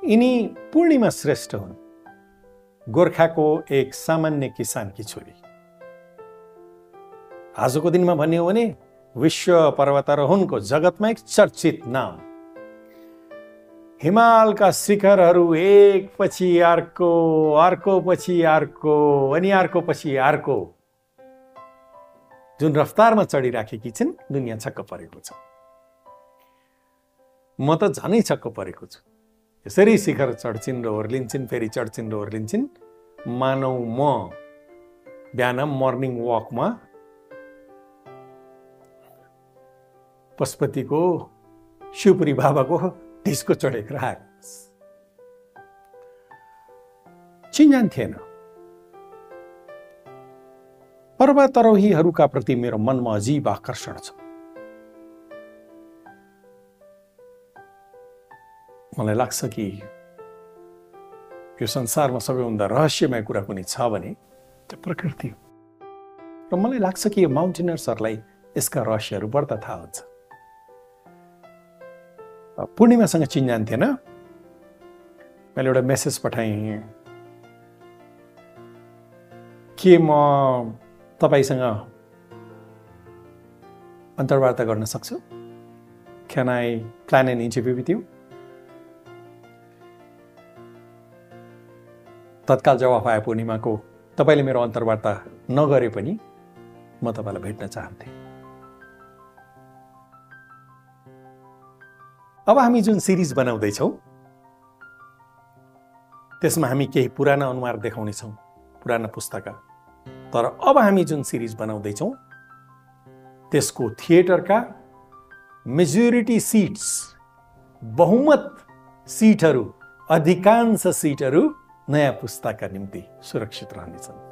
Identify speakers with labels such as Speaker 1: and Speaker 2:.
Speaker 1: यिनी पूर्णिमा श्रेष्ठ हुन्। गोर्खाको एक सामान्य किसानकी छोरी। आजको दिनमा भन्ने हो भने विश्व पर्वतारोहणको जगतमा एक चर्चित नाम। हिमालका शिखरहरू एक पछि अर्को, अर्को पछि अर्को, अनि अर्को पछि अर्को जुन रफ्तारमा चढिराखेकी छिन्, दुनियाँ छक्क परेको छ। म त झनै छक्क परेको छु। यसरी शिखर चढ्छिन् र ओर्लिन्छन्, फेरि चढ्छिन् र ओर्लिन्छन्। मानौ म बिहान मर्निङ वकमा पशुपतिको शिवपुरी बाबाको ढिस्को चढेको आएको। चिन्जान थिएन। पर्वतारोहीहरूका प्रति मेरो मनमा अजीब आकर्षण छ। मलाई लाग्छ कि यो संसारमा सबैभन्दा रहस्यमय कुरा कुनै छ भने त्यो प्रकृति हो। र मलाई लाग्छ कि यो माउन्टेनर्सहरूलाई यसका रहस्यहरू बढ्ता थाहा हुन्छ। पूर्णिमासँग चिन्जान थिएन। मैले एउटा मेसेज पठाएँ के म तपाईसँग अन्तर्वार्ता गर्न सक्छु? Can I plan an interview with you? तत्काल जवाफ आयो पूर्णिमाको, तपाईँले मेरो अन्तर्वार्ता नगरे पनि म तपाईँलाई भेट्न चाहन्थेँ। अब हामी जुन सिरिज बनाउँदैछौँ त्यसमा हामी केही पुराना अनुहार देखाउनेछौँ, पुराना पुस्ताका। तर अब हामी जुन सिरिज बनाउँदैछौँ त्यसको थिएटरका मेजोरिटी सिट्स, बहुमत सिटहरू, अधिकांश सिटहरू नयाँ पुस्ताका निम्ति सुरक्षित रहनेछन्।